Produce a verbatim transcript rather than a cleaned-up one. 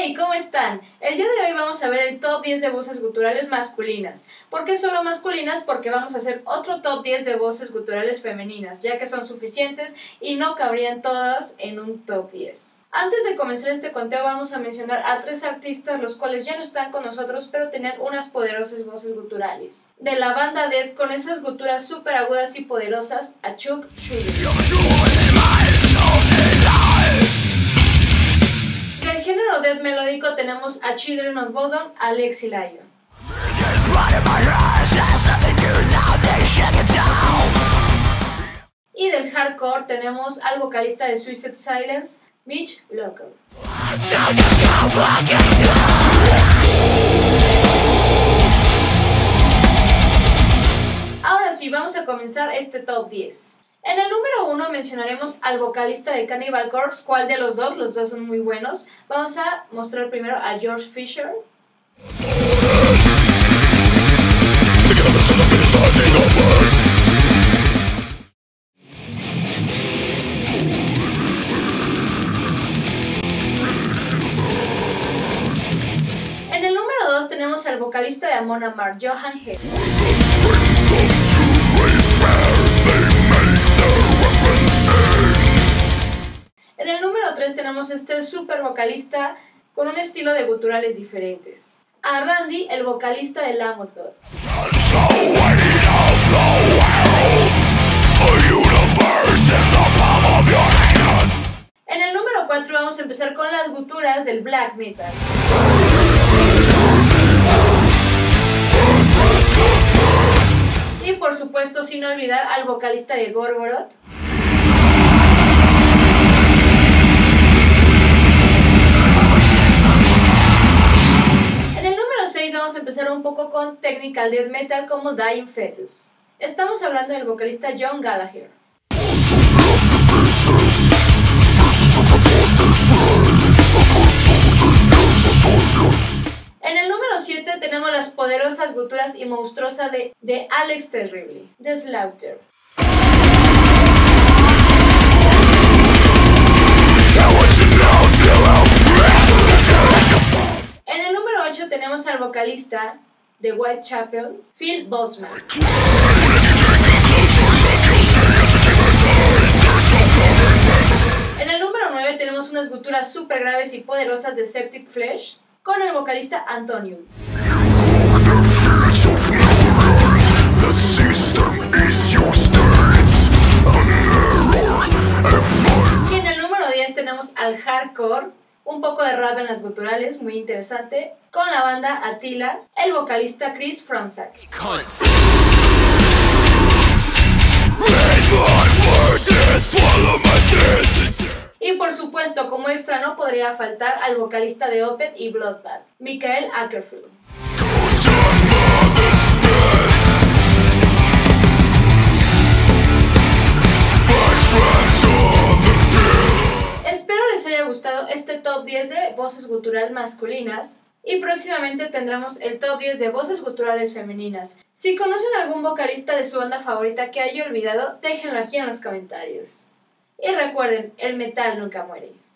Hey, ¿cómo están? El día de hoy vamos a ver el top diez de voces guturales masculinas. ¿Por qué solo masculinas? Porque vamos a hacer otro top diez de voces guturales femeninas, ya que son suficientes y no cabrían todas en un top diez. Antes de comenzar este conteo vamos a mencionar a tres artistas los cuales ya no están con nosotros pero tenían unas poderosas voces guturales. De la banda Dead, con esas guturas súper agudas y poderosas, a Chuck Schuldiner. Del género death melódico tenemos a Children of Bodom, a Alexi Lyon. Y del hardcore tenemos al vocalista de Suicide Silence, Mitch Lucker. Ahora sí, vamos a comenzar este top diez. En el número uno mencionaremos al vocalista de Cannibal Corpse. ¿Cuál de los dos? Los dos son muy buenos. Vamos a mostrar primero a George Fisher. En el número dos tenemos al vocalista de Amon Amarth, Johan Head. En el número tres tenemos este super vocalista con un estilo de guturales diferentes. A Randy, el vocalista de Lamb of God. En el número cuatro vamos a empezar con las guturas del black metal. Y por supuesto, sin olvidar al vocalista de Gorgoroth. Vamos a empezar un poco con technical death metal como Dying Fetus. Estamos hablando del vocalista John Gallagher. En el número siete tenemos las poderosas guturas y monstruosas de, de Alex Terrible, The Slaughter. En el número ocho tenemos al vocalista de Whitechapel, Phil Bozeman. En el número nueve tenemos unas guturas super graves y poderosas de Septic Flesh con el vocalista Antonium. Y en el número diez tenemos al hardcore, un poco de rap en las guturales, muy interesante, con la banda Attila, el vocalista Chris Fronzak. Y por supuesto, como extra no podría faltar al vocalista de Opeth y Bloodbath, Mikael Åkerfeldt. Espero les haya gustado este top diez de voces guturales masculinas y próximamente tendremos el top diez de voces guturales femeninas. Si conocen algún vocalista de su banda favorita que haya olvidado, déjenlo aquí en los comentarios. Y recuerden, el metal nunca muere.